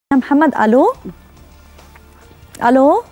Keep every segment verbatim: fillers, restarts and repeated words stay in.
يا محمد. الو الو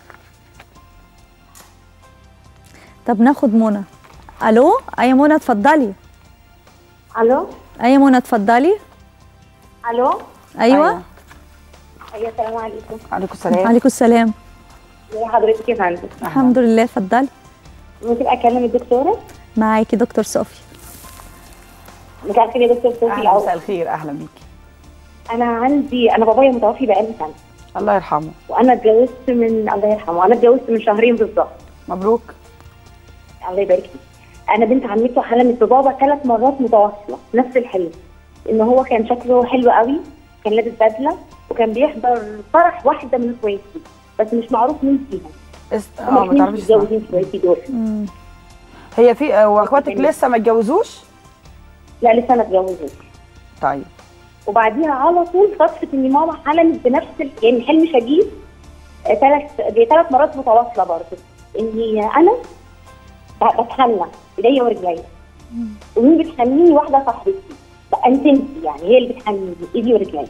طب ناخد منى. الو اي منى اتفضلي. الو اي منى اتفضلي. الو ايوه ايوه, أيوة. السلام عليكم. وعليكم السلام. وعليكم السلام. ازي حضرتك يا فندم؟ الحمد لله. اتفضلي. ممكن اكلم الدكتوره؟ معاكي دكتور صوفي. مساء الخير يا دكتور صوفي. اهلا مساء الخير. اهلا بيكي. انا عندي انا بابايا متوفي بقالي سنه. الله يرحمه. وانا اتجوزت من الله يرحمه انا اتجوزت من شهرين بالظبط. مبروك. الله يبارك فيك. انا بنت عمته حلمت ببابا ثلاث مرات متواصله نفس الحلم، ان هو كان شكله حلو قوي، كان لابس بدله وكان بيحضر فرح واحده من اخواتي بس مش معروف مين فيها. است... اه ما تعرفيش متجوزين اخواتي دول. مم. هي في واخواتك لسه ما اتجوزوش؟ لا لسه ما اتجوزوش. طيب. وبعديها على طول صدفه ان ماما حلمت بنفس ال... يعني حلم شديد ثلاث ثلاث مرات متواصله برضه، اني انا بتحنى ايديا ورجليا. ومين بتحنيني؟ واحده صاحبتي بقى انت انت يعني هي اللي بتحنيني ايدي ورجليا.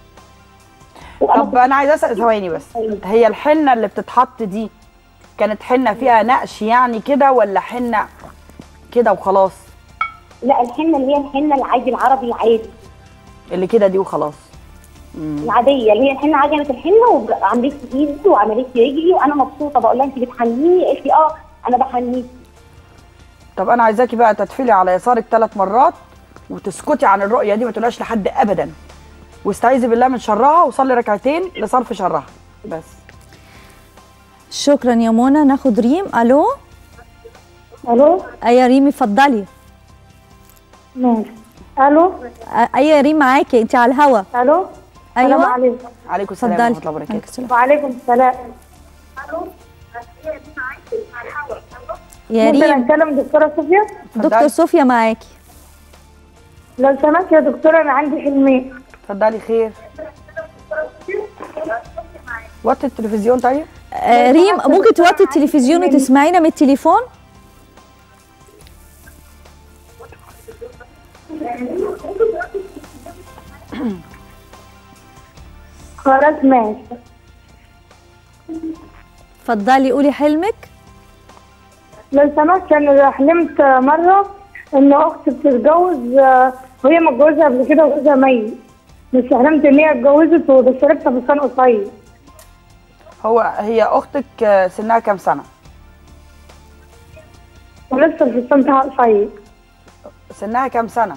طب انا عايزه اسال ثواني بس، هي الحنه اللي بتتحط دي كانت حنه فيها نقش يعني كده ولا حنه كده وخلاص؟ لا الحنه اللي هي الحنه العادي العربي العادي اللي كده دي وخلاص. مم. العاديه اللي هي الحنه عجنت الحنه وعملت لي ايدي وعملت لي رجلي وانا مبسوطه بقول لها انت بتحنيني؟ قالت لي اه انا بحنيكي. طب انا عايزاكي بقى تتفلي على يسارك ثلاث مرات وتسكتي عن الرؤيه دي، ما تقولهاش لحد ابدا، واستعيذي بالله من شرها وصلي ركعتين لصرف شرها بس. شكرا يا منى. ناخد ريم. الو الو اي يا ريم اتفضلي. ماشي. الو اي يا ريم معاكي انت على الهوا. الو ايوه السلام عليكم. عليكم السلام اتفضلي. ورحمه الله وبركاته. وعليكم السلام. الو يا ممكن ريم. اتكلم دكتوره صوفيا؟ دكتور صوفيا معاكي. لو سمحت يا دكتوره انا عندي حلمين. اتفضلي. خير. وطي التلفزيون. طيب آه ريم ممكن توطي التلفزيون وتسمعينا من التليفون؟ خلاص ماشي. اتفضلي قولي حلمك. لو سمحت انا حلمت مره ان اختي بتتجوز وهي متجوزه قبل كده وجوزها ميت، بس حلمت ان هي اتجوزت وبشرتها بلسان قصير. هو هي اختك سنها كام سنه؟ ولسه الفستان بتاعها قصير. سنها كام سنه؟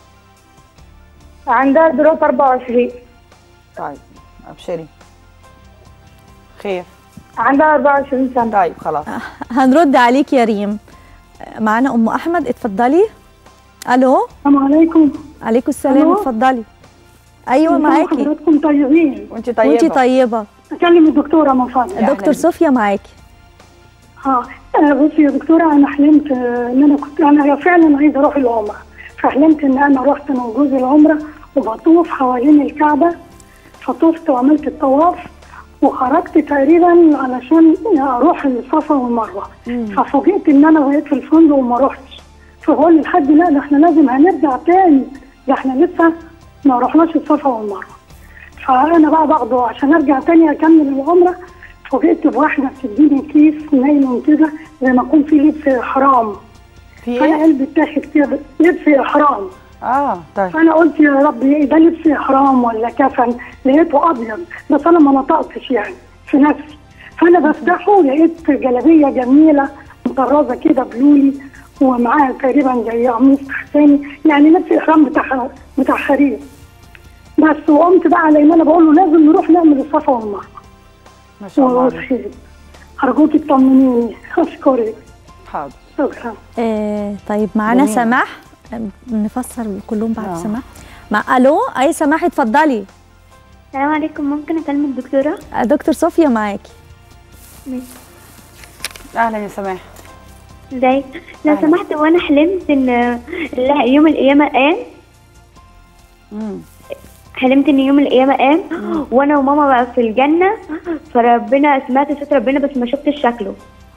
عندها دلوقتي أربعة وعشرين. طيب ابشري. خير. عندها أربعة وعشرين سنه. طيب خلاص. هنرد عليك يا ريم. معانا ام احمد. اتفضلي. الو السلام عليكم. عليكم السلام. اتفضلي. ايوه معاكي. حضراتكم طيبين؟ وانت طيبه. وانت طيبه. اكلم الدكتوره من فضلك. دكتور صوفيا معاكي. اه بصي يا دكتوره انا حلمت ان انا كنت انا فعلا عايزه اروح العمره، فحلمت ان انا رحت انا وجوزي العمره وبطوف حوالين الكعبه، فطفت وعملت الطواف وخرجت تقريبا علشان اروح الصفا والمروه، ففوجئت ان انا بقيت في الفندق وما روحتش، فبقول لحد لا ده احنا لازم هنرجع تاني، ده احنا لسه ما رحناش الصفا والمروه. فانا بقى باخده عشان ارجع تاني اكمل العمره، فوجئت بواحده بتديني كيس نايلون كده زي ما يكون فيه لبس احرام. في فانا ايه؟ قلبي اتاخد كده لبس احرام. اه طيب. فانا قلت يا رب ايه ده، لبس احرام ولا كفن؟ لقيته ابيض بس انا ما نطقتش يعني في نفسي، فانا بفتحه لقيت جلابيه جميله مطرزه كده بلولي ومعاها تقريبا زي قميص تحتاني، يعني لبس احرام بتاع بتاع حرير بس. وقمت بقى على ان انا بقول له لازم نروح نعمل الصفا والمروه. ما شاء الله عليك. ارجوكي تطمنيني. اشكرك. حاضر. شكرا. آه طيب معانا جميل. سماح. نفسر كلهم بعد آه. سماح. مع الو اي سماح اتفضلي. السلام عليكم. ممكن اكلم الدكتوره؟ آه، دكتور صوفيا معاكي. ماشي. اهلا يا سماح. ازيك؟ لو أهلا. سمحت وانا حلمت ان لا يوم القيامه قام. امم حلمت ان يوم القيامه قام وانا وماما بقى في الجنه، فربنا سمعت صوت ربنا بس ما شفتش شكله.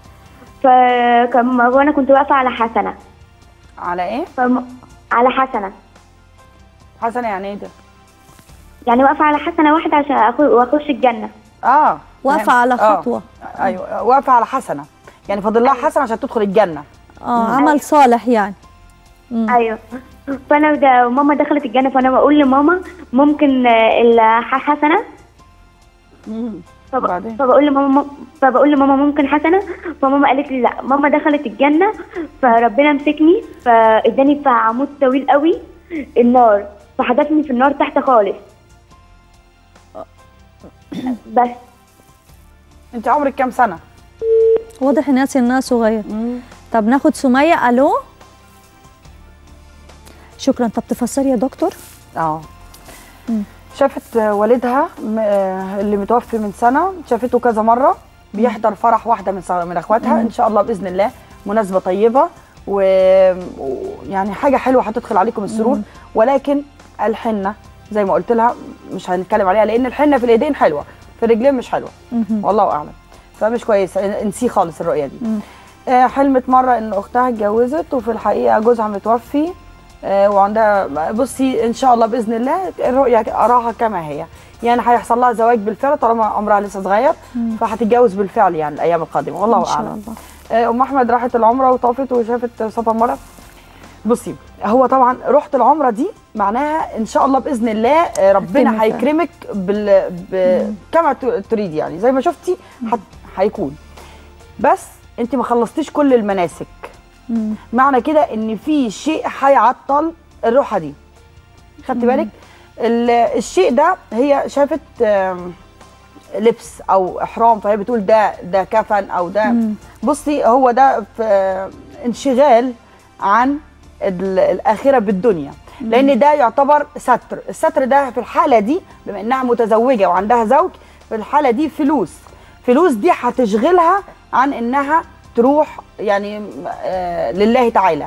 فكم وانا كنت واقفه على حسنه. على ايه؟ فم... على حسنه. حسنه يعني ايه ده؟ يعني واقفه على حسنه واحده عشان أخ- واخش الجنه. اه واقفه فهمت. على آه. خطوه. ايوه واقفه على حسنه، يعني فاضل لها حسنه عشان تدخل الجنه. اه عمل صالح يعني. مم. ايوه. فانا ده ماما دخلت الجنه، فانا بقول لماما ممكن آه، الحسنه. امم فب... وبعدين؟ فبقول لماما فبقول لماما ممكن حسنه، فماما قالت لي لا، ماما دخلت الجنه فربنا مسكني فاداني في عمود طويل قوي النار، فحدفني في النار تحت خالص. بس انت عمرك كام سنه؟ واضح الناس الناس صغير. طب ناخد سميه. الو شكرا. طب تفسري يا دكتور؟ اه شافت والدها م- آه، اللي متوفي من سنه، شافته كذا مره بيحضر فرح واحده من ص- من اخواتها، ان شاء الله باذن الله مناسبه طيبه و- ويعني حاجه حلوه هتدخل عليكم السرور. ولكن الحنه زي ما قلت لها مش هنتكلم عليها، لان الحنه في الايدين حلوه، في الرجلين مش حلوه، والله اعلم، فمش كويس، انسيه خالص الرؤيه دي. آه، حلمت مره ان اختها اتجوزت وفي الحقيقه جوزها متوفي، آه، وعندها، بصي ان شاء الله باذن الله الرؤيه اراها كما هي، يعني هيحصل لها زواج بالفعل طالما عمرها لسه صغير، فهتتجوز بالفعل يعني الايام القادمه، والله ان شاء اعلم. الله. آه، ام احمد راحت العمره وطافت وشافت صفا مره. بصي هو طبعا رحت العمره دي معناها ان شاء الله باذن الله آه، ربنا هتتم هيكرمك بال... ب... كما ت- تريد، يعني زي ما شفتي هت... هيكون، بس انت ما خلصتيش كل المناسك. مم. معنى كده ان في شيء هيعطل الروحه دي، خدتي بالك؟ ال- الشيء ده هي شافت آم، لبس او احرام، فهي بتقول ده ده كفن او ده. مم. بصي هو ده في آه، انشغال عن ال- الاخره بالدنيا، لان ده يعتبر ستر. الستر ده في الحاله دي بما انها متزوجه وعندها زوج، في الحاله دي فلوس فلوس دي هتشغلها عن انها تروح يعني آه لله تعالى.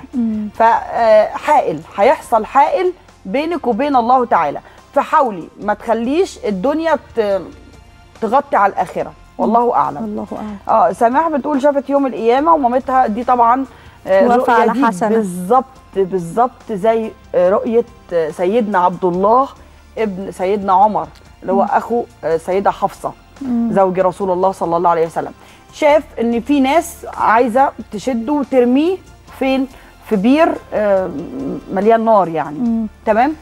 فحائل هيحصل حائل بينك وبين الله تعالى، فحاولي ما تخليش الدنيا ت- تغطي على الاخره، والله اعلم. الله اعلم. اه سماح بتقول شافت يوم القيامه ومامتها دي طبعا آه، واقفة الرؤية على دي حسنة. بالظبط بالظبط زي آه، رؤيه آه، سيدنا عبد الله ابن سيدنا عمر اللي هو اخو آه، سيده حفصه زوج رسول الله صلى الله عليه وسلم. شاف ان في ناس عايزه تشده وترميه فين؟ في بير آه، مليان نار يعني. مم. تمام.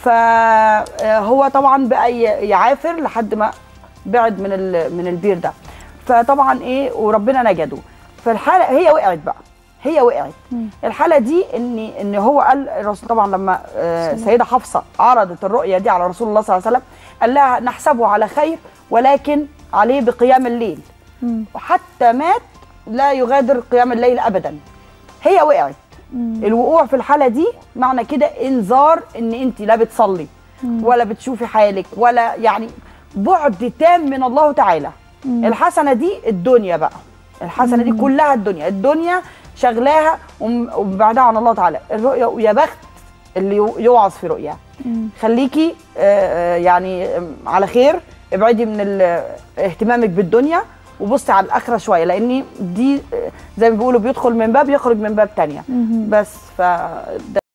فهو طبعا بقى ي- يعافر لحد ما بعد من ال- من البير ده، فطبعا ايه وربنا نجده. فالحاله هي وقعت بقى، هي وقعت. الحاله دي ان ان هو قال الرسول طبعا لما آه، سيده حفصه عرضت الرؤيه دي على رسول الله صلى الله عليه وسلم، قال لها نحسبه على خير ولكن عليه بقيام الليل، وحتى مات لا يغادر قيام الليل ابدا. هي وقعت. الوقوع في الحاله دي معنى كده انذار ان انت لا بتصلي ولا بتشوفي حالك ولا يعني بعد تام من الله تعالى. الحسنه دي الدنيا بقى، الحسنه دي كلها الدنيا، الدنيا شغلاها وم- وبعدها عن الله تعالى. الرؤيه ويا بخت اللي يو- يوعظ في رؤياه. خليكي آه، آه، يعني آم، على خير، ابعدي من ال- اهتمامك بالدنيا وبصي على الاخره شويه، لان دي آه، زي ما بيقولوا بيدخل من باب يخرج من باب تانية. بس ف